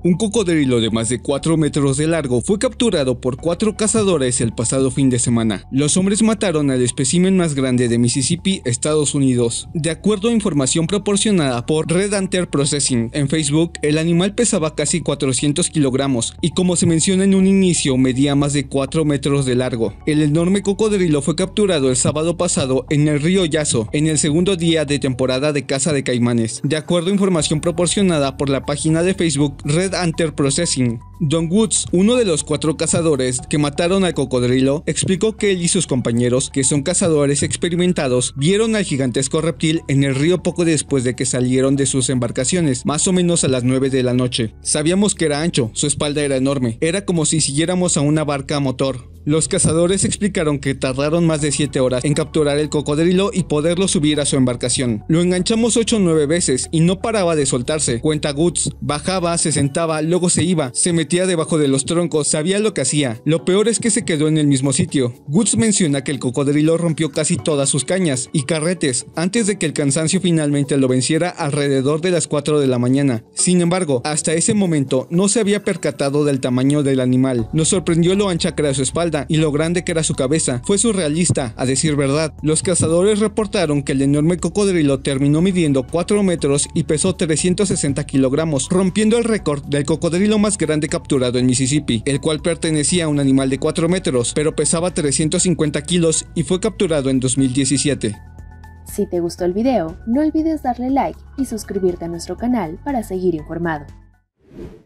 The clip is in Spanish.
Un cocodrilo de más de 4 metros de largo fue capturado por 4 cazadores el pasado fin de semana. Los hombres mataron al espécimen más grande de Mississippi, Estados Unidos. De acuerdo a información proporcionada por Red Hunter Processing en Facebook, el animal pesaba casi 400 kilogramos y, como se menciona en un inicio, medía más de 4 metros de largo. El enorme cocodrilo fue capturado el sábado pasado en el río Yaso, en el segundo día de temporada de caza de caimanes. De acuerdo a información proporcionada por la página de Facebook Red Hunter Processing, Don Woods, uno de los 4 cazadores que mataron al cocodrilo, explicó que él y sus compañeros, que son cazadores experimentados, vieron al gigantesco reptil en el río poco después de que salieron de sus embarcaciones, más o menos a las 9 de la noche. Sabíamos que era ancho, su espalda era enorme, era como si siguiéramos a una barca a motor. Los cazadores explicaron que tardaron más de 7 horas en capturar el cocodrilo y poderlo subir a su embarcación. Lo enganchamos 8 o 9 veces y no paraba de soltarse, cuenta Woods. Bajaba, se sentaba, luego se iba, se metía debajo de los troncos, sabía lo que hacía. Lo peor es que se quedó en el mismo sitio. Woods menciona que el cocodrilo rompió casi todas sus cañas y carretes antes de que el cansancio finalmente lo venciera alrededor de las 4 de la mañana. Sin embargo, hasta ese momento no se había percatado del tamaño del animal. Nos sorprendió lo ancha que era su espalda y lo grande que era su cabeza. Fue surrealista, a decir verdad. Los cazadores reportaron que el enorme cocodrilo terminó midiendo 4 metros y pesó 360 kilogramos, rompiendo el récord del cocodrilo más grande capturado en Mississippi, el cual pertenecía a un animal de 4 metros, pero pesaba 350 kilos y fue capturado en 2017. Si te gustó el video, no olvides darle like y suscribirte a nuestro canal para seguir informado.